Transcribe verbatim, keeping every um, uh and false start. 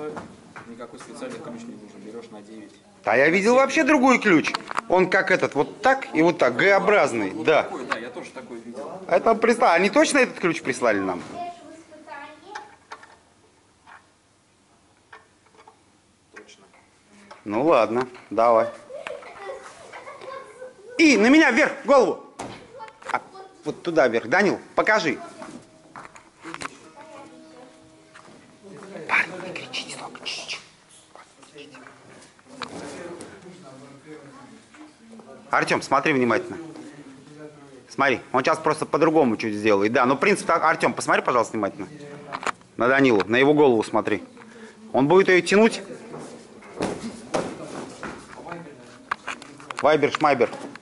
простой. Никакой специальный ключ не нужен. Берешь на девять. А я видел вообще другой ключ. Он как этот, вот так и вот так, Г-образный, Вот да. такой, да, я тоже такой видел. Это прислали. Они точно этот ключ прислали нам? Точно. Ну ладно, давай. И на меня вверх, голову. А, вот туда вверх. Данил, покажи. Парни, не кричите столько. Артем, смотри внимательно. Смотри, он сейчас просто по-другому чуть сделает. Да, ну принцип так. Артем, посмотри, пожалуйста, внимательно. На Данилу, на его голову смотри. Он будет ее тянуть. Вайбер, шмайбер.